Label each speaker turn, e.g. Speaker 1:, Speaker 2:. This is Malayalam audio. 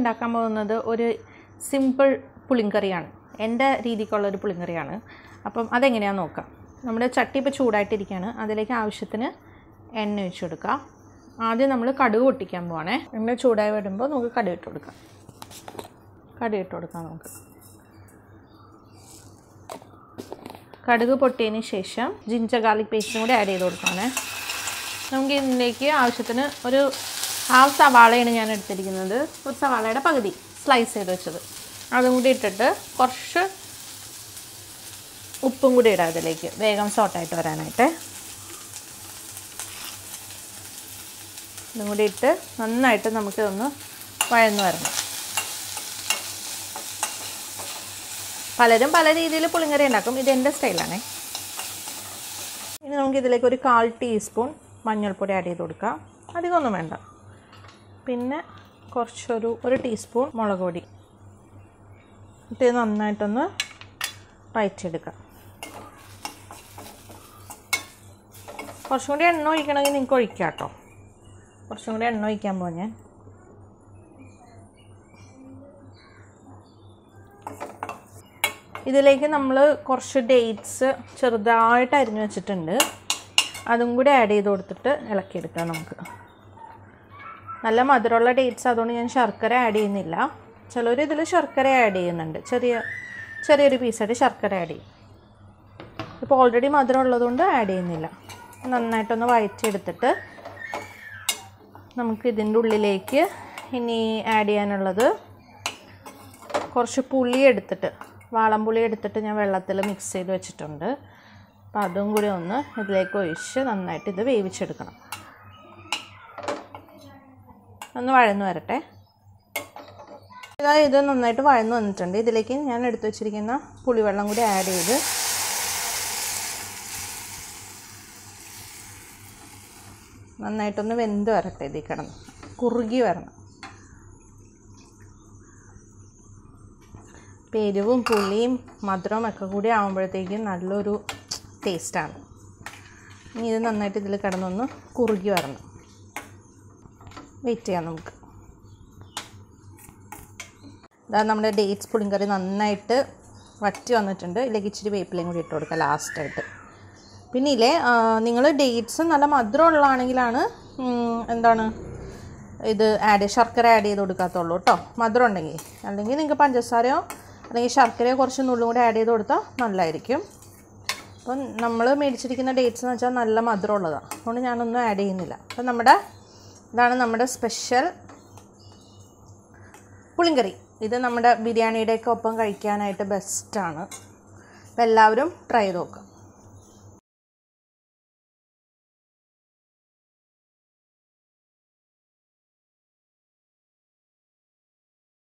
Speaker 1: ഉണ്ടാക്കാൻ പോകുന്നത് ഒരു സിമ്പിൾ പുളിങ്കറിയാണ്. എൻ്റെ രീതിക്കുള്ളൊരു പുളിങ്കറിയാണ്. അപ്പം അതെങ്ങനെയാണെന്ന് നോക്കാം. നമ്മുടെ ചട്ടി ഇപ്പോൾ ചൂടായിട്ടിരിക്കുകയാണ്. അതിലേക്ക് ആവശ്യത്തിന് എണ്ണ ഒഴിച്ച് കൊടുക്കുക. ആദ്യം നമ്മൾ കടുക് പൊട്ടിക്കാൻ പോവാണേ. എണ്ണ ചൂടായി വരുമ്പോൾ നമുക്ക് കടുക് ഇട്ട് കൊടുക്കാം. നമുക്ക് കടുക് പൊട്ടിയതിന് ശേഷം ജിഞ്ചർ ഗാർലിക് പേസ്റ്റും കൂടി ആഡ് ചെയ്ത് കൊടുക്കുകയാണേ. നമുക്ക് ഇതിലേക്ക് ആവശ്യത്തിന് ഒരു ഹാഫ് സവാളയാണ് ഞാൻ എടുത്തിരിക്കുന്നത്. ഒരു സവാളയുടെ പകുതി സ്ലൈസ് ചെയ്ത് വെച്ചത് അതും കൂടി ഇട്ടിട്ട് കുറച്ച് ഉപ്പും കൂടി ഇടാം ഇതിലേക്ക്, വേഗം സോട്ടായിട്ട് വരാനായിട്ട്. ഇതും കൂടി ഇട്ട് നന്നായിട്ട് നമുക്കിതൊന്ന് വഴന്ന് വരണം. പലരും പല രീതിയിൽ പുളിങ്കറി ഉണ്ടാക്കും. ഇതെൻ്റെ സ്റ്റൈലാണേ. ഇനി നമുക്കിതിലേക്ക് ഒരു 1/4 ടീസ്പൂൺ മഞ്ഞൾപ്പൊടി ആഡ് ചെയ്ത് കൊടുക്കാം. അധികമൊന്നും വേണ്ട. പിന്നെ ഒരു ടീസ്പൂൺ മുളക് പൊടി ഇത് നന്നായിട്ടൊന്ന് വഴറ്റിയെടുക്കാം. കുറച്ചും കൂടി എണ്ണ ഒഴിക്കണമെങ്കിൽ നിങ്ങൾക്ക് ഒഴിക്കാം കേട്ടോ. കുറച്ചും കൂടി എണ്ണ ഒഴിക്കാൻ പോകാം ഞാൻ. ഇതിലേക്ക് നമ്മൾ കുറച്ച് ഡേറ്റ്സ് ചെറുതായിട്ട് അരിഞ്ഞു വെച്ചിട്ടുണ്ട്. അതും കൂടി ആഡ് ചെയ്ത് കൊടുത്തിട്ട് ഇളക്കിയെടുക്കാം നമുക്ക്. നല്ല മധുരമുള്ള ഡേറ്റ്സ് അതുകൊണ്ട് ഞാൻ ശർക്കര ആഡ് ചെയ്യുന്നില്ല. ചിലർ ഇതിൽ ശർക്കര ആഡ് ചെയ്യുന്നുണ്ട്. ചെറിയൊരു പീസായിട്ട് ശർക്കര ആഡ് ചെയ്യും. ഇപ്പോൾ ഓൾറെഡി മധുരം ഉള്ളതുകൊണ്ട് ആഡ് ചെയ്യുന്നില്ല. നന്നായിട്ടൊന്ന് വഴറ്റിയെടുത്തിട്ട് നമുക്ക് ഇതിൻ്റെ ഉള്ളിലേക്ക് ഇനി ആഡ് ചെയ്യാനുള്ളത് കുറച്ച് പുളി എടുത്തിട്ട്, വാളംപുളി എടുത്തിട്ട് ഞാൻ വെള്ളത്തിൽ മിക്സ് ചെയ്ത് വെച്ചിട്ടുണ്ട്. അപ്പോൾ അതും കൂടി ഒന്ന് ഇതിലേക്ക് ഒഴിച്ച് നന്നായിട്ട് ഇത് വേവിച്ചെടുക്കണം. ഒന്ന് വഴന്ന് വരട്ടെ. ഇത് നന്നായിട്ട് വഴന്ന് വന്നിട്ടുണ്ട്. ഇതിലേക്ക് ഞാൻ എടുത്തു വെച്ചിരിക്കുന്ന പുളിവെള്ളം കൂടി ആഡ് ചെയ്ത് നന്നായിട്ടൊന്ന് വെന്ത് വരട്ടെ. ഇതിൽ കിടന്ന് കുറുകി വരണം. എരിവും പുളിയും മധുരവും ഒക്കെ കൂടി ആകുമ്പോഴത്തേക്കും നല്ലൊരു ടേസ്റ്റാണ്. ഇനി ഇത് നന്നായിട്ട് ഇതിൽ കിടന്നൊന്ന് കുറുകി വരണം. വെയിറ്റ് ചെയ്യാം നമുക്ക്. ഇതാ നമ്മുടെ ഡേറ്റ്സ് പുളിങ്കറി നന്നായിട്ട് വറ്റി വന്നിട്ടുണ്ട്. ഇതിലേക്ക് ഇച്ചിരി വേപ്പിലയും കൂടി ഇട്ട് കൊടുക്കുക ലാസ്റ്റായിട്ട്. പിന്നെ നിങ്ങൾ ഡേറ്റ്സ് നല്ല മധുരമുള്ളതാണെങ്കിലാണ് ഇത് ശർക്കര ആഡ് ചെയ്ത് കൊടുക്കാത്തുള്ളൂ കേട്ടോ, മധുരം ഉണ്ടെങ്കിൽ. അല്ലെങ്കിൽ നിങ്ങൾക്ക് പഞ്ചസാരയോ അല്ലെങ്കിൽ ശർക്കരയോ കുറച്ച് നുള്ളും കൂടി ആഡ് ചെയ്ത് കൊടുത്താൽ നല്ലതായിരിക്കും. അപ്പം നമ്മൾ മേടിച്ചിരിക്കുന്ന ഡേറ്റ്സ് എന്ന് വെച്ചാൽ നല്ല മധുരമുള്ളതാണ്. അതുകൊണ്ട് ഞാനൊന്നും ആഡ് ചെയ്യുന്നില്ല. അപ്പം ഇതാണ് നമ്മുടെ സ്പെഷ്യൽ പുളിങ്കറി. ഇത് നമ്മുടെ ബിരിയാണിയുടെയൊക്കെ ഒപ്പം കഴിക്കാനായിട്ട് ബെസ്റ്റാണ്. അപ്പോൾ എല്ലാവരും ട്രൈ ചെയ്ത് നോക്കുക.